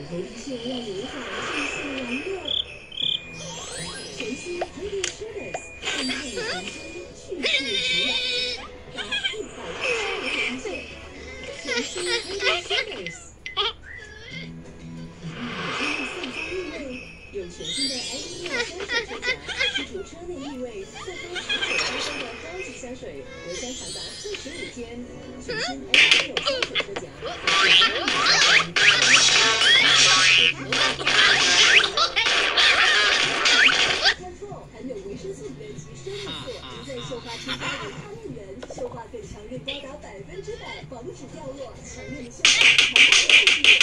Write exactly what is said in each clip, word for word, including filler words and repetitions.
活力炫耀的无法信息网络。全新 Lady Traders 生态纯真，去世直来，达一百八十五点一线。全新 Lady Traders。 有全新的 L E D 香水车夹，去除车内异味，再多持久香氛的高级香水，留香长达四十五天。全新 L E D 香水车夹，看错，含有维生素等级生物素，能在秀发添加维他命源，秀发更强韧高达百分之百，防止掉落，强韧的秀发，强大的护具。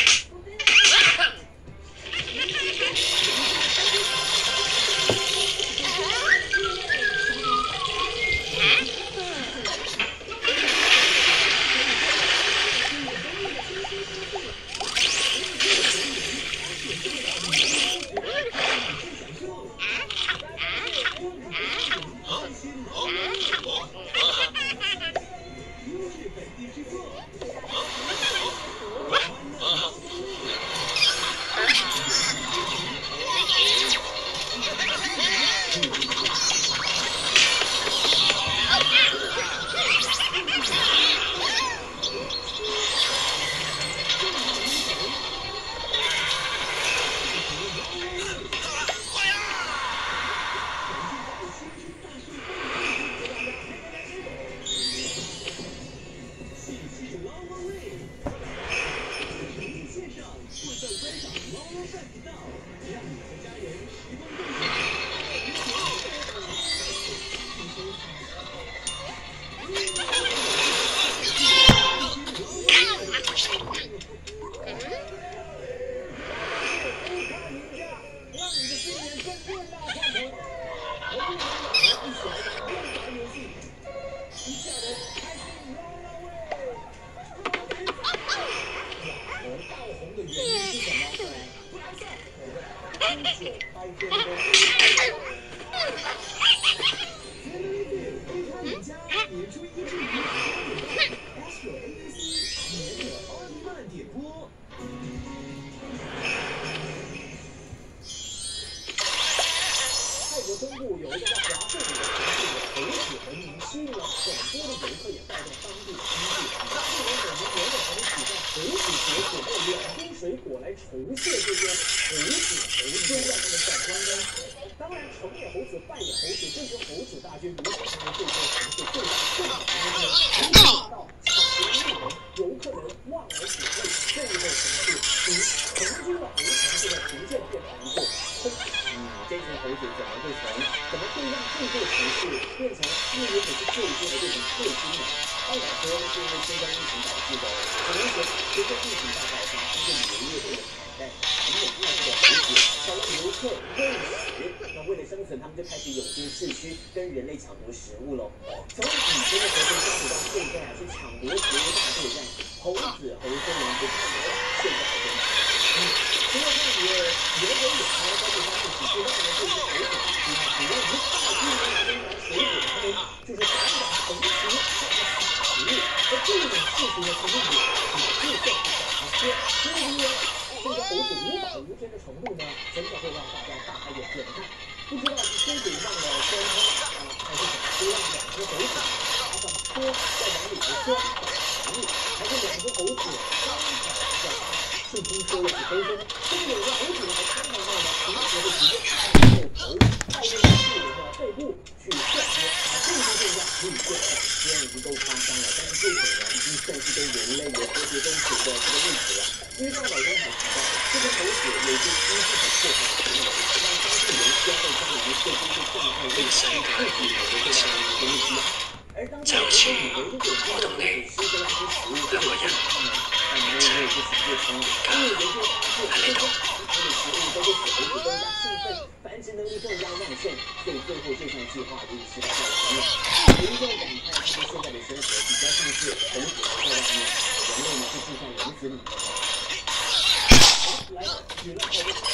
东部有一个叫华盛顿的城市的猴子文明，吸引了很多的游客，也带动当地的经济。当地人每年年内还能举办猴子节，准备两斤水果来酬谢这些猴子猴孙，让他们闪光灯。当然，成也猴子，败也猴子，这支猴子大军如何成为这座城市最大胜利呢？从大到抢劫入门，游客们望而且畏，这一座城市从曾经的猴城，现在逐渐变成一座生态。 这群猴子怎么会从怎么会让这座城市变成因为只是最近的这种退兵呢？当然说是因为新冠疫情导致的。可能说随着疫情大爆发，一个旅游业的惨淡，繁衍太多的猴子，少了游客喂食，那为了生存，他们就开始涌进市区，跟人类抢夺食物喽。从以前的和平相处到现在啊，是抢夺食物大作战，猴子猴孙们不怕老，现在还真是。嗯，除了这里人和野猫，包括他们只知道。 这些猴子大军，只要一大批人拿着拿水果，他们就是赶赶同时上来抢食物。而这种事情呢，其实也也就算是小儿科。所以说，这个猴子无法无天的程度呢，真的会让大家大开眼界的看。不知道是车主忘了关窗啊，还是怎么，就让两只猴子爬上车，再往里头装找食物，还是两只猴子刚好在顺风车的几分钟，真有个猴子还看到那呢，平时就直接爬上后头，靠这个巨人的背部去撞击，啊，这个这样可以做到，虽然已经够夸张了，但是这种呢已经算是跟人类有和谐共处的这个例子了。因为刚才老公还提到，这个猴子有些因素很破坏的行为，让当地人需要在家里面设置一个状态类似的自己有的这样的一个东西。而当地人以为如果这个猴子吃的那些食物就会健康呢？ 但没有没有不行不成，因为人就发现这些它的食物都会使猴子更加兴奋，繁殖能力更加旺盛，所以最后这项计划就是失败了。有一种感慨，他们现在的生活比较像是猴子在外面，人类呢是住在笼子里面的。好，来举了好多。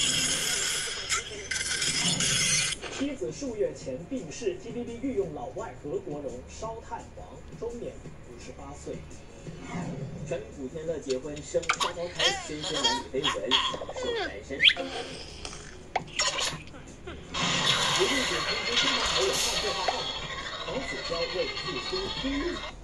妻子数月前病逝 ，T V B 御用老外何国荣烧炭亡，终年五十八岁。 川普天乐结婚生双胞胎，先生男女绯闻，享受单身。节目点通知亲朋好友换电话号码，黄子佼为入侵呼吁。